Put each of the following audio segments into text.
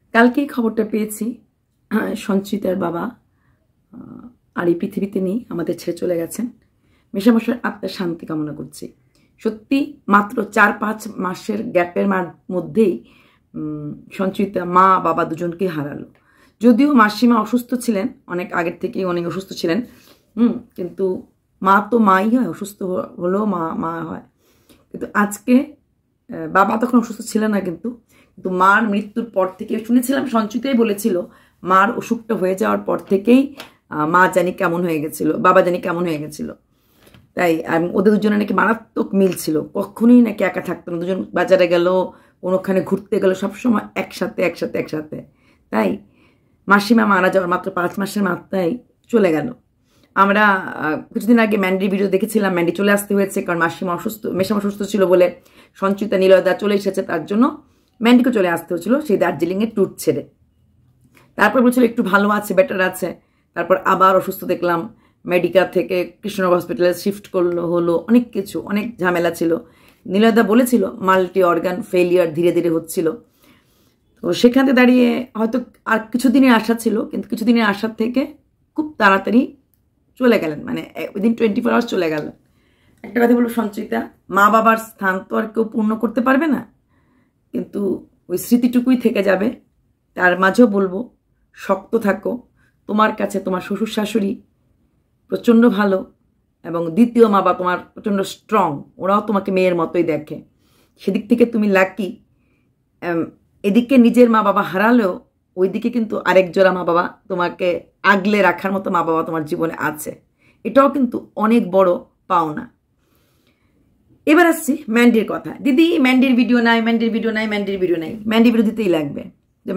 কালকেই খবরটা পেয়েছি সঞ্চিতার বাবা আর এই পৃথিবীতে নেই, আমাদের ছেড়ে চলে গেছেন। মেশামশার আত্মার শান্তি কামনা করছি। সত্যি মাত্র 4-5 মাসের গ্যাপের মধ্যেই সঞ্চিতা মা বাবা দুজনকে হারালো। যদিও মাসিমা অসুস্থ ছিলেন, অনেক আগের থেকেই অনেক অসুস্থ ছিলেন, কিন্তু মা তো মাই হয়, অসুস্থ হলেও মা হয়। কিন্তু আজকে বাবা তখন অসুস্থ ছিলেন না, কিন্তু মার মৃত্যুর পর থেকে শুনেছিলাম, সঞ্চিতাই বলেছিল মার অসুখটা হয়ে যাওয়ার পর থেকেই মা জানি কেমন হয়ে গেছিল, বাবা জানি কেমন হয়ে গেছিল। তাই ওদের দুজনে নাকি মারাত্মক মিল ছিল, কখনোই নাকি একা থাকতো না, দুজন বাজারে গেল, কোনোখানে ঘুরতে গেল, সবসময় একসাথে। তাই মাসিমা মারা যাওয়ার মাত্র 5 মাসের মাথায় চলে গেল। আমরা কিছুদিন আগে ম্যান্ডির ভিডিও দেখেছিলাম, ম্যান্ডি চলে আসতে হয়েছে কারণ মাসিমা অসুস্থ, মেশামা অসুস্থ ছিল বলে সঞ্চিতা নিলয়দা চলে এসেছে, তার জন্য ম্যান্ডিকে চলে আসতে হয়েছিল সেই দার্জিলিংয়ের ট্যুর ছেড়ে। তারপর বলছিল একটু ভালো আছে, বেটার আছে, তারপর আবার অসুস্থ দেখলাম, মেডিকেল থেকে কৃষ্ণনগর হসপিটালে শিফট হলো, অনেক কিছু, অনেক ঝামেলা ছিল। নিলয়দা বলেছিল মাল্টি অর্গান ফেলিয়ার ধীরে ধীরে হচ্ছিল। তো সেখানে দাঁড়িয়ে হয়তো আর কিছুদিনের আশা ছিল, কিন্তু কিছুদিনের আশার থেকে খুব তাড়াতাড়ি চলে গেলেন, মানে উইদিন 24 আওয়ার্স চলে গেল। একটা কথা বলবো, সঞ্চিতা মা বাবার স্থান তো আর কেউ পূর্ণ করতে পারবে না, কিন্তু ওই স্মৃতিটুকুই থেকে যাবে। তার মাঝেও বলবো শক্ত থাকো, তোমার কাছে তোমার শ্বশুর শাশুড়ি প্রচণ্ড ভালো, এবং দ্বিতীয় মা বাবা তোমার প্রচণ্ড স্ট্রং, ওরাও তোমাকে মেয়ের মতোই দেখে, সেদিক থেকে তুমি লাকি। এদিকে নিজের মা বাবা হারালেও ওইদিকে কিন্তু আরেক জোড়া মা বাবা তোমাকে আগলে রাখার মতো মা বাবা তোমার জীবনে আছে, এটাও কিন্তু অনেক বড় পাওনা। এবার আসছি ম্যান্ডির কথা। দিদি ম্যান্ডির ভিডিও নাই, ম্যান্ডির ভিডিও দিতেই লাগবে। যে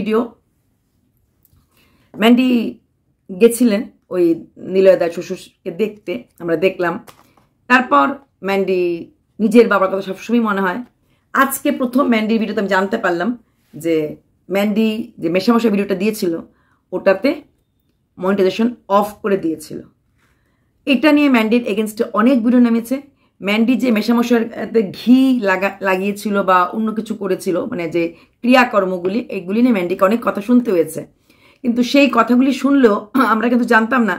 ম্যান্ডি গেছিলেন ওই নিলয়দার শ্বশুরকে দেখতে, আমরা দেখলাম। তারপর ম্যান্ডি নিজের বাবার কথা সবসময় মনে হয়। আজকে প্রথম ম্যান্ডির ভিডিওতে আমি জানতে পারলাম যে ম্যান্ডি যে মেশামশা ভিডিওটা দিয়েছিল ওটাতে মনিটাইজেশন অফ করে দিয়েছিল। এটা নিয়ে ম্যান্ডির এগেনস্টে অনেক ভিডিও নেমেছে। ম্যান্ডি যে মেশামশাতে ঘি লাগিয়েছিল বা অন্য কিছু করেছিল, মানে যে ক্রিয়াকর্মগুলি, এগুলি নিয়ে ম্যান্ডিকে অনেক কথা শুনতে হয়েছে। কিন্তু সেই কথাগুলি শুনলেও আমরা কিন্তু জানতাম না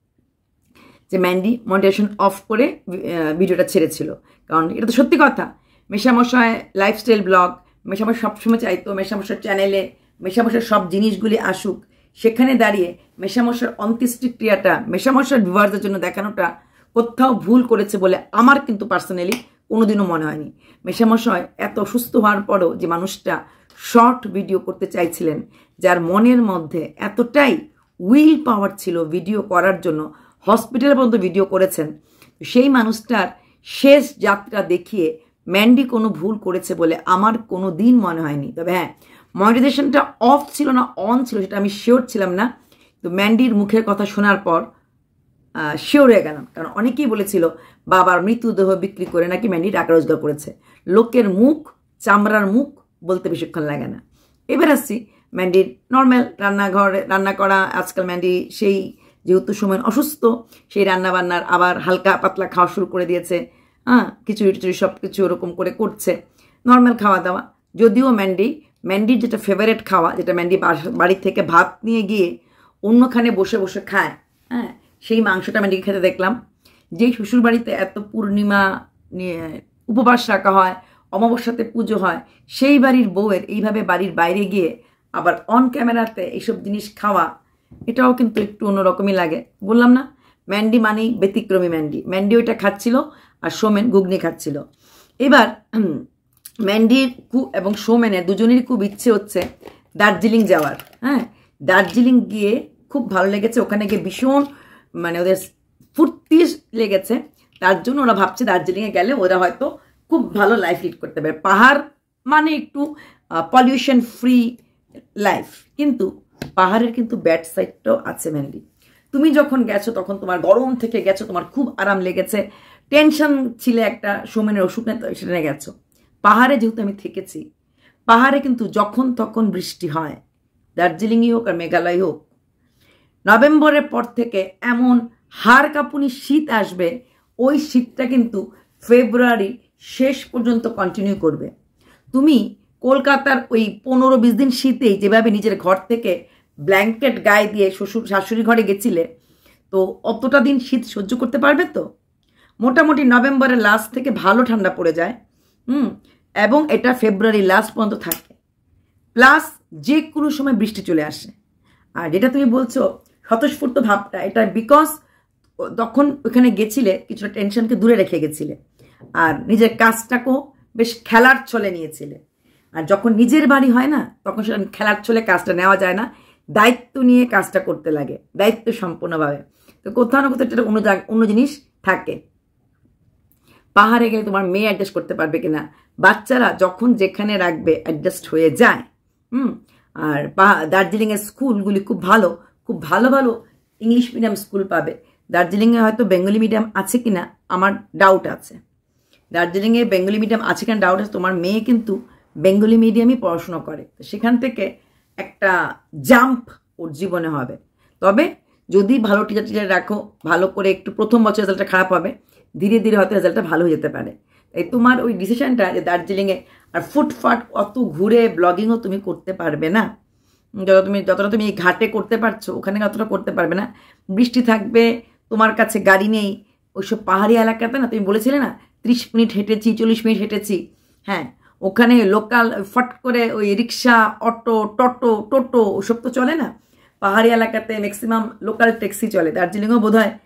যে ম্যান্ডি মনিটাইজেশন অফ করে ভিডিওটা ছেড়েছিল, কারণ এটা তো সত্যি কথা। মেশামশায় লাইফস্টাইল ব্লগ, মেশামশাই সবসময় চাইতো মেশামশার চ্যানেলে মেশামশার সব জিনিসগুলি আসুক, সেখানে দাঁড়িয়ে মেশামশার অন্ত্যেষ্টিক্রিয়াটা মেশামশার ভিউয়ারদের জন্য দেখানোটা কোথাও ভুল করেছে বলে আমার কিন্তু পার্সোনালি কোনোদিনও মনে হয়নি। মেশামশায় এত অসুস্থ হওয়ার পরও যে মানুষটা শর্ট ভিডিও করতে চাইছিলেন, যার মনের মধ্যে এতটাই উইল পাওয়ার ছিল ভিডিও করার জন্য, হসপিটালে পর্যন্ত ভিডিও করেছেন, সেই মানুষটার শেষ যাত্রা দেখিয়ে ম্যান্ডি কোনো ভুল করেছে বলে আমার কোনো দিন মনে হয়নি। তবে হ্যাঁ, মনিটাইজেশনটা অফ ছিল না অন ছিল সেটা আমি শিওর ছিলাম না, তো ম্যান্ডির মুখের কথা শোনার পর শিওর হয়ে গেলাম। কারণ অনেকেই বলেছিল বাবার মৃত্যুদেহ বিক্রি করে নাকি ম্যান্ডি টাকা রোজগার করেছে। লোকের মুখ, চামড়ার মুখ বলতে বেশিক্ষণ লাগে না। এবার আসছি ম্যান্ডির নর্মাল রান্না করা। আজকাল ম্যান্ডি সেই যেহেতু সময় অসুস্থ, সেই রান্নাবান্নার আবার হালকা পাতলা খাওয়া শুরু করে দিয়েছে। খিচুড়ি টিচুড়ি সব কিছু ওরকম করে করছে, নর্মাল খাওয়া দাওয়া। যদিও ম্যান্ডির যেটা ফেভারেট খাওয়া, যেটা ম্যান্ডি বাড়ি থেকে ভাত নিয়ে গিয়ে অন্যখানে বসে বসে খায়, সেই মাংসটা ম্যান্ডিকে খেতে দেখলাম। যেই শ্বশুর বাড়িতে এত পূর্ণিমা উপবাস রাখা হয়, অমাবস্যাতে পুজো হয়, সেই বাড়ির বউয়ের এইভাবে বাড়ির বাইরে গিয়ে আবার অন ক্যামেরাতে এইসব জিনিস খাওয়া, এটাও কিন্তু একটু অন্যরকমই লাগে। বললাম না, ম্যান্ডি মানেই ব্যতিক্রমী। ম্যান্ডি ওইটা খাচ্ছিল আর সোমেন ঘুগনি খাচ্ছিল। এবার ম্যান্ডির এবং সোমেনের দুজনেরই খুব ইচ্ছে হচ্ছে দার্জিলিং যাওয়ার। দার্জিলিং গিয়ে খুব ভালো লেগেছে, ওখানে গিয়ে ভীষণ মানে ওদের ফুর্তি লেগেছে, তার জন্য ওরা ভাবছে দার্জিলিংয়ে গেলে ওরা হয়তো খুব ভালো লাইফ লিড করতে পারে। পাহাড় মানে একটু পলিউশন ফ্রি লাইফ, কিন্তু পাহাড়ের কিন্তু ব্যাড সাইডটাও আছে। ম্যান্ডি, তুমি যখন গেছো তখন তোমার গরম থেকে গেছো, তোমার খুব আরাম লেগেছে, টেনশন ছিল একটা, সোমেনের অসুখ নেই, সেখানে গেছো। পাহাড়ে যেহেতু আমি থেকেছি, পাহাড়ে কিন্তু যখন তখন বৃষ্টি হয়, দার্জিলিংই হোক আর মেঘালয় হোক, নভেম্বরের পর থেকে এমন হাড় কাঁপুনি শীত আসবে, ওই শীতটা কিন্তু ফেব্রুয়ারি শেষ পর্যন্ত কন্টিনিউ করবে। তুমি কলকাতার ওই 15-20 দিন শীতেই যেভাবে নিজের ঘর থেকে ব্ল্যাঙ্কেট গায়ে দিয়ে শাশুড়ি ঘরে গেছিলে, তো অতটা দিন শীত সহ্য করতে পারবে তো? মোটামুটি নভেম্বরের লাস্ট থেকে ভালো ঠান্ডা পড়ে যায়, এবং এটা ফেব্রুয়ারি লাস্ট পর্যন্ত থাকে, প্লাস যে কোনো সময় বৃষ্টি চলে আসে। আর যেটা তুমি বলছো স্বতঃস্ফূর্ত ভাবটা, এটা বিকজ তখন ওখানে গেছিলে কিছুটা টেনশনকে দূরে রেখে গেছিলে, আর নিজের কাজটাকেও বেশ খেলার ছলে নিয়েছিলে। আর যখন নিজের বাড়ি হয় না, তখন সেটা খেলার ছলে কাজটা নেওয়া যায় না, দায়িত্ব নিয়ে কাজটা করতে লাগে, দায়িত্ব সম্পূর্ণভাবে। তো কোথাও না কোথাও একটা অন্য জিনিস থাকে। পাহাড়ে গেলে তোমার মেয়ে অ্যাডজাস্ট করতে পারবে কিনা, বাচ্চারা যখন যেখানে রাখবে অ্যাডজাস্ট হয়ে যায়। আর দার্জিলিংয়ের স্কুলগুলি খুব ভালো, খুব ভালো ভালো ইংলিশ মিডিয়াম স্কুল পাবে। দার্জিলিংয়ে হয়তো বেঙ্গলি মিডিয়াম আছে কিনা আমার ডাউট আছে, দার্জিলিংয়ে বেঙ্গলি মিডিয়াম আছে কিনা ডাউট আছে। তোমার মেয়ে কিন্তু বেঙ্গলি মিডিয়ামই পড়াশোনা করে, তো সেখান থেকে একটা জাম্প ওর জীবনে হবে। তবে যদি ভালো টিচার রাখো, ভালো করে একটু প্রথম বছর রেজাল্টটা খারাপ হবে, ধীরে ধীরে হয়তো রেজাল্টটা ভালো হয়ে যেতে পারে। তাই তোমার ওই ডিসিশনটা যে দার্জিলিংয়ে আর ফুটফাট অত ঘুরে ব্লগিংও তুমি করতে পারবে না, যতটা তুমি ঘাটে করতে পারছো ওখানে অতটা করতে পারবে না। বৃষ্টি থাকবে, তোমার কাছে গাড়ি নেই, ওইসব পাহাড়ি এলাকাতে না তুমি বলেছিলে না 30 মিনিট হেঁটেছি, 40 মিনিট হেঁটেছি। হ্যাঁ, ওখানে লোকাল ফট করে ওই রিক্সা, অটো, টোটো ওসব তো চলে না। পাহাড়ি এলাকাতে ম্যাক্সিমাম লোকাল ট্যাক্সি চলে। দার্জিলিংও বোধ হয়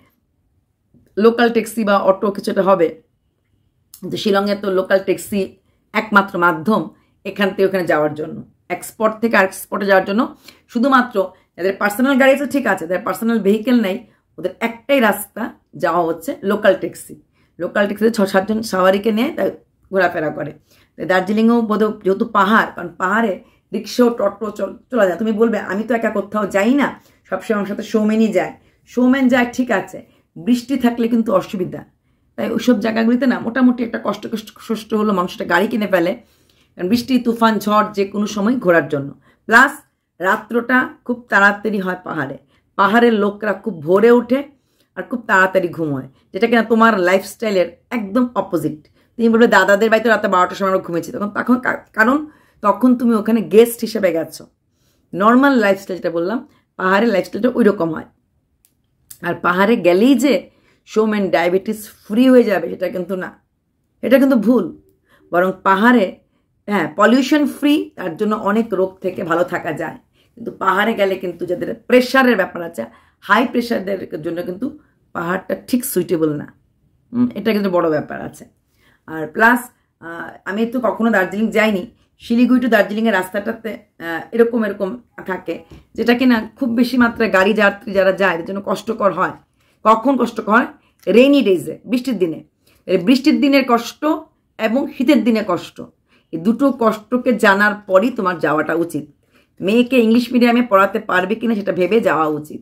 লোকাল ট্যাক্সি বা অটো কিছুটা হবে, কিন্তু শিলংয়ে তো লোকাল ট্যাক্সি একমাত্র মাধ্যম এখান থেকে ওখানে যাওয়ার জন্য, এক স্পট থেকে আরেক স্পটে যাওয়ার জন্য। শুধুমাত্র যাদের পার্সোনাল গাড়ি আছে ঠিক আছে, যাদের পার্সোনাল ভেহিকেল নেই ওদের একটাই রাস্তা যাওয়া হচ্ছে লোকাল ট্যাক্সি। লোকাল ট্যাক্সিতে 6-7 জন সাওয়ারিকে নিয়ে ঘোরাফেরা করে। দার্জিলিংয়েও বোধ যেহেতু পাহাড়, কারণ পাহাড়ে রিক্সাও টোটো চলা যায়। তুমি বলবে আমি তো একা কোথাও যাই না, সবসময় আমার সাথে সৌমেনই যায়। সৌমেন যায় ঠিক আছে, বৃষ্টি থাকলে কিন্তু অসুবিধা। তাই ওইসব জায়গাগুলিতে না মোটামুটি একটা কষ্ট হলো মানুষটা গাড়ি কিনে ফেলে, কারণ বৃষ্টি, তুফান, ঝড় যে কোনো সময় ঘোরার জন্য। প্লাস রাত্রটা খুব তাড়াতাড়ি হয় পাহাড়ে, পাহাড়ের লোকরা খুব ভোরে ওঠে আর খুব তাড়াতাড়ি ঘুমোয়, যেটা কিনা তোমার লাইফস্টাইলের একদম অপোজিট। তুমি বলবে দাদাদের বাড়িতে রাতে 12টার সময় আমরা ঘুমেছি, কারণ তখন তুমি ওখানে গেস্ট হিসেবে গেছো। নর্মাল লাইফস্টাইল যেটা বললাম, পাহাড়ের লাইফস্টাইলটা ওই রকম হয়। আর পাহাড়ে গেলেই যে সৌমেন ডায়াবেটিস ফ্রি হয়ে যাবে সেটা কিন্তু না, এটা কিন্তু ভুল। বরং পাহাড়ে হ্যাঁ পলিউশন ফ্রি, তার জন্য অনেক রোগ থেকে ভালো থাকা যায়। কিন্তু পাহাড়ে গেলে কিন্তু যাদের প্রেশারের ব্যাপার আছে, হাই প্রেশারদের জন্য কিন্তু পাহাড়টা ঠিক সুইটেবল না, এটা কিন্তু বড় ব্যাপার আছে। আর প্লাস আমি তো কখনো দার্জিলিং যাইনি, শিলিগুড়ি টু দার্জিলিংয়ের রাস্তাটাতে এরকম থাকে, যেটা কিনা খুব বেশি মাত্রায় গাড়ি যাত্রী যারা যায় এদের জন্য কষ্টকর হয়। কখন কষ্টকর হয়? রেইনি ডেজে, বৃষ্টির দিনে। বৃষ্টির দিনের কষ্ট এবং শীতের দিনে কষ্ট, এই দুটো কষ্টকে জানার পরই তোমার যাওয়াটা উচিত। মেয়েকে ইংলিশ মিডিয়ামে পড়াতে পারবে কিনা সেটা ভেবে যাওয়া উচিত।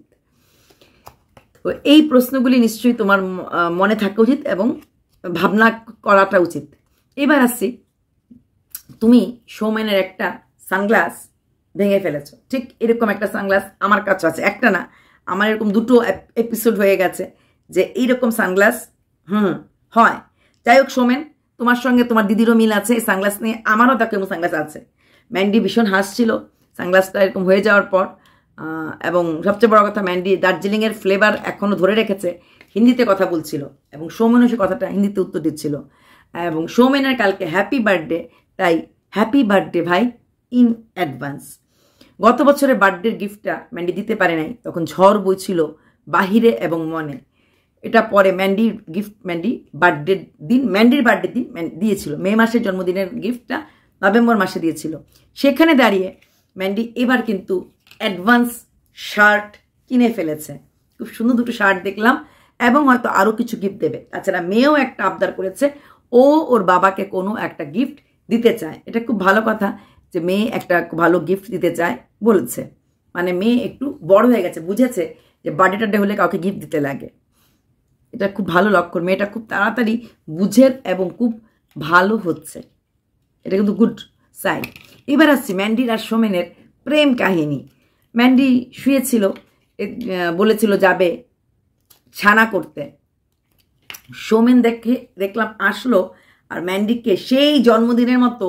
তো এই প্রশ্নগুলি নিশ্চয়ই তোমার মনে থাকা উচিত এবং ভাবনা করাটা উচিত। এবার আসছি, তুমি সৌমেনের একটা সানগ্লাস ভেঙে ফেলেছো, ঠিক এরকম একটা সানগ্লাস আমার কাছে আছে, একটা না আমার এরকম 2টো এপিসোড হয়ে গেছে যে এইরকম সানগ্লাস হয়। যাই হোক সৌমেন, তোমার সঙ্গে তোমার দিদিরও মিল আছে এই সানগ্লাস নিয়ে, আমারও তাকে সানগ্লাস আছে। ম্যান্ডি ভীষণ হাসছিল সানগ্লাসটা এরকম হয়ে যাওয়ার পর, এবং সবচেয়ে বড় কথা ম্যান্ডি দার্জিলিংয়ের ফ্লেভার এখনও ধরে রেখেছে, হিন্দিতে কথা বলছিল এবং সৌমেনও সে কথাটা হিন্দিতে উত্তর দিচ্ছিল। এবং সৌমেনের কালকে হ্যাপি বার্থডে, তাই হ্যাপি বার্থডে ভাই ইন অ্যাডভান্স। গত বছরের বার্থডের গিফটটা ম্যান্ডি দিতে পারে নাই, তখন ঝড় বইছিল বাহিরে এবং মনে। এটা পরে ম্যান্ডির বার্থডের দিন দিয়েছিল, মে মাসের জন্মদিনের গিফটটা নভেম্বর মাসে দিয়েছিল। সেখানে দাঁড়িয়ে ম্যান্ডি এবার কিন্তু অ্যাডভান্স শার্ট কিনে ফেলেছে, খুব সুন্দর 2টো শার্ট দেখলাম, এবং হয়তো আরও কিছু গিফট দেবে। তাছাড়া মেয়েও একটা আবদার করেছে, ওর বাবাকে কোনো একটা গিফট দিতে চায়। এটা খুব ভালো কথা যে মেয়ে একটা ভালো গিফট দিতে চায় বলেছে, মানে মেয়ে একটু বড় হয়ে গেছে, বুঝেছে যে বার্থডে হলে কাউকে গিফট দিতে লাগে। এটা খুব ভালো লক্ষণ, মেয়েটা খুব তাড়াতাড়ি বুঝে এবং খুব ভালো হচ্ছে, এটা কিন্তু গুড সাইন। এবার আসছি ম্যান্ডির আর সৌমেনের প্রেম কাহিনী। ম্যান্ডি শুয়েছিল, বলেছিল যাবে ছানা করতে, সৌমেন দেখলাম আসলো আর ম্যান্ডিকে সেই জন্মদিনের মতো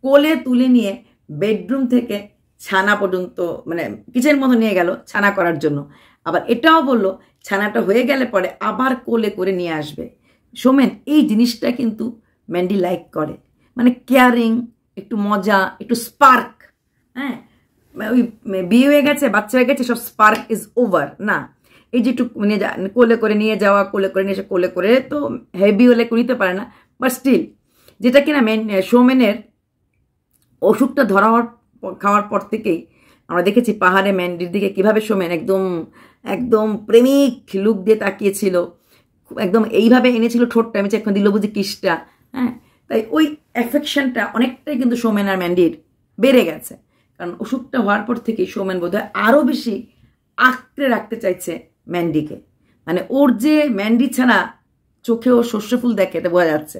কোলে তুলে নিয়ে বেডরুম থেকে ছানা পর্যন্ত মানে কিচেন মতো নিয়ে গেল ছানা করার জন্য। আবার এটাও বললো ছানাটা হয়ে গেলে পরে আবার কোলে করে নিয়ে আসবে। সোমেন এই জিনিসটা কিন্তু ম্যান্ডি লাইক করে, মানে কেয়ারিং, একটু মজা, একটু স্পার্ক। হ্যাঁ, ওই বিয়ে হয়ে গেছে, বাচ্চা হয়ে গেছে, সব স্পার্ক ইজ ওভার না। এই যে একটু কোলে করে নিয়ে যাওয়া, কোলে করে নিয়ে এসে, কোলে করে তো হেভি হলে নিতে পারে না, বাট স্টিল যেটা কিনা সোমেনের অসুখটা ধরা খাওয়ার পর থেকেই আমরা দেখেছি পাহাড়ে ম্যান্ডির দিকে কিভাবে সোমেন একদম একদম প্রেমিক লুক দিয়ে তাকিয়েছিল, একদম এইভাবে এনেছিল ঠোঁটটা, আমি এখন দিল বুঝি কিসটা। হ্যাঁ, তাই ওই অ্যাফেকশনটা অনেকটাই কিন্তু সোমেন আর ম্যান্ডির বেড়ে গেছে, কারণ অসুখটা হওয়ার পর থেকেই সোমেন বোধহয় আরও বেশি আঁকড়ে রাখতে চাইছে ম্যান্ডিকে। মানে ওর যে ম্যান্ডি ছাড়া চোখে ও শস্য ফুল দেখে এটা বোঝা যাচ্ছে।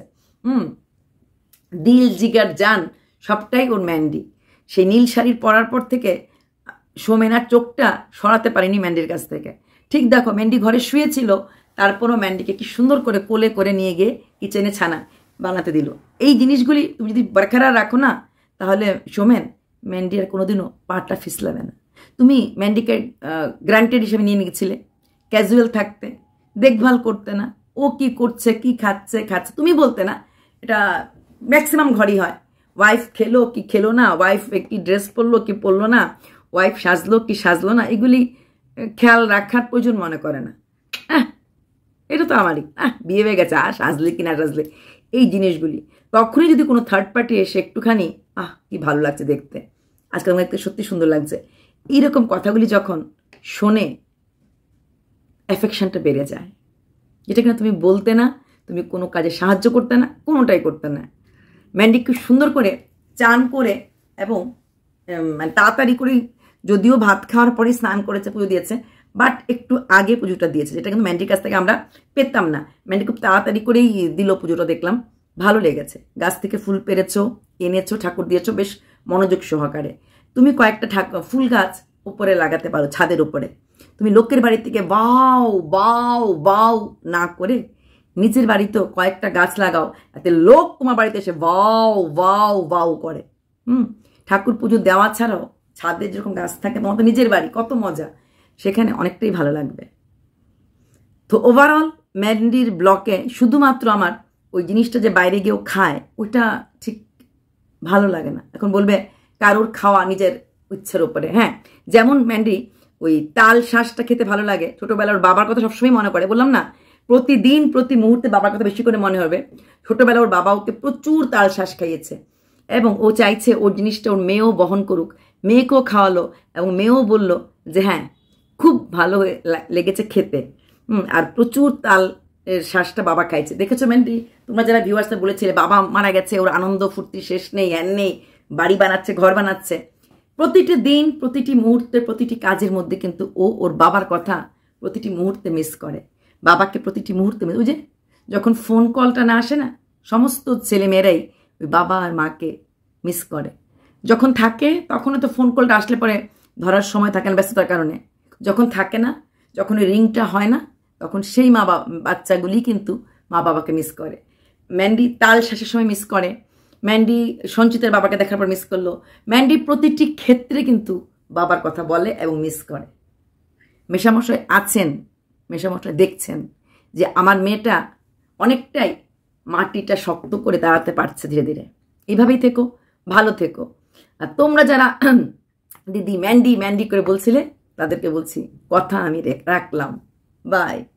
দিল জিগার জান সবটাই ওর ম্যান্ডি। সেই নীল শাড়ির পরার পর থেকে সোমেনার চোখটা সরাতে পারেনি ম্যান্ডির কাছ থেকে। ঠিক দেখো, ম্যান্ডি ঘরে শুয়েছিল, তারপরও ম্যান্ডিকে কি সুন্দর করে কোলে করে নিয়ে গিয়ে কিচেনে ছানা বানাতে দিল। এই জিনিসগুলি তুমি যদি বরকরার রাখো না, তাহলে সোমেন ম্যান্ডি আর কোনোদিনও পাটা ফিসলাবে না। তুমি ম্যান্ডিকে গ্রান্টেড হিসেবে নিয়ে নিয়েছিলে, ক্যাজুয়াল থাকতে, দেখভাল করতে না, ও কি করছে, কি খাচ্ছে তুমি বলতে না। এটা ম্যাক্সিমাম ঘরই হয়, ওয়াইফ খেলো কি খেলো না, ওয়াইফ কি ড্রেস পরলো কি পরলো না, ওয়াইফ সাজলো কি সাজলো না, এগুলি খেয়াল রাখার প্রয়োজন মনে করে না। এটা তো আমারই বিয়ে হয়ে গেছে, আর সাজলে কি না সাজলে, এই জিনিসগুলি তখনই যদি কোনো থার্ড পার্টি এসে একটুখানি কি ভালো লাগছে দেখতে, আজকাল আমার দেখতে সত্যি সুন্দর লাগছে, এইরকম কথাগুলি যখন শোনে অ্যাফেকশনটা বেড়ে যায়। যেটা কিনা তুমি বলতে না, তুমি কোনো কাজে সাহায্য করতে না, কোনোটাই করতে না। ম্যান্ডি খুব সুন্দর করে চান করে এবং মানে তাড়াতাড়ি করে, যদিও ভাত খাওয়ার পরে স্নান করেছে, পুজো দিয়েছে, বাট একটু আগে পুজোটা দিয়েছে, যেটা কিন্তু ম্যান্ডির কাছ থেকে আমরা পেতাম না। ম্যান্ডি খুব তাড়াতাড়ি করেই দিল পুজোটা, দেখলাম ভালো লেগেছে। গাছ থেকে ফুল পেরেছো, এনেছো, ঠাকুর দিয়েছো বেশ মনোযোগ সহকারে। তুমি কয়েকটা ফুল গাছ উপরে লাগাতে পারো, ছাদের উপরে। তুমি লোকের বাড়ি থেকে বাও বাও বাও না করে নিজের বাড়িতেও কয়েকটা গাছ লাগাও, এতে লোক তোমার বাড়িতে এসে বাও বাও বাও করে। ঠাকুর পুজো দেওয়া ছাড়াও ছাদে যেরকম গাছ থাকে, তোমার তো নিজের বাড়ি, কত মজা, সেখানে অনেকটাই ভালো লাগবে। তো ওভারঅল ম্যান্ডির ব্লকে শুধুমাত্র আমার ওই জিনিসটা যে বাইরে গিয়েও খায়, ওইটা ঠিক ভালো লাগে না। এখন বলবে কারোর খাওয়া নিজের ইচ্ছের উপরে। হ্যাঁ, যেমন ম্যান্ডি ওই তাল শাঁসটা খেতে ভালো লাগে, ছোটবেলার বাবার কথা সবসময় মনে করে, বললাম না প্রতিদিন প্রতি মুহূর্তে বাবার কথা বেশি করে মনে হবে। ছোটবেলা ওর বাবা ওকে প্রচুর তাল শাঁস খাইয়েছে এবং ও চাইছে ওর জিনিসটা ওর মেয়েও বহন করুক। মেয়েকেও খাওয়ালো এবং মেয়েও বলল যে হ্যাঁ খুব ভালো লেগেছে খেতে। আর প্রচুর তাল শ্বাসটা বাবা খাইছে। দেখেছো ম্যান্ডি, তোমরা যারা ভিউয়ার্সরা বলেছিলে বাবা মারা গেছে, ওর আনন্দ ফুর্তি শেষ নেই, হ্যান নেই, বাড়ি বানাচ্ছে, ঘর বানাচ্ছে, প্রতিটি দিন প্রতিটি মুহূর্তে প্রতিটি কাজের মধ্যে কিন্তু ও ওর বাবার কথা প্রতিটি মুহূর্তে মিস করে, বাবাকে প্রতিটি মুহূর্তে মিস। ওই যে যখন ফোন কলটা না আসে না, সমস্ত ছেলেমেয়েরাই ওই বাবা আর মাকে মিস করে। যখন থাকে তখনও তো ফোন কলটা আসলে পরে ধরার সময় থাকে না ব্যস্ততার কারণে, যখন থাকে না, যখন ওই রিংটা হয় না, তখন সেই বাচ্চাগুলি কিন্তু মা বাবাকে মিস করে। ম্যান্ডি তাল শ্বাসের সময় মিস করে, ম্যান্ডি সঞ্চিতের বাবাকে দেখার পর মিস করলো, ম্যান্ডি প্রতিটি ক্ষেত্রে কিন্তু বাবার কথা বলে এবং মিস করে। মেশামশাই আছেন, মেশামশাই দেখছেন যে আমার মেয়েটা অনেকটাই মাটিটা শক্ত করে দাঁড়াতে পারছে ধীরে ধীরে। এইভাবেই থেকো, ভালো থেকো। আর তোমরা যারা দিদি ম্যান্ডি ম্যান্ডি করে বলছিলে, তাদেরকে বলছি কথা আমি রাখলাম, বাই।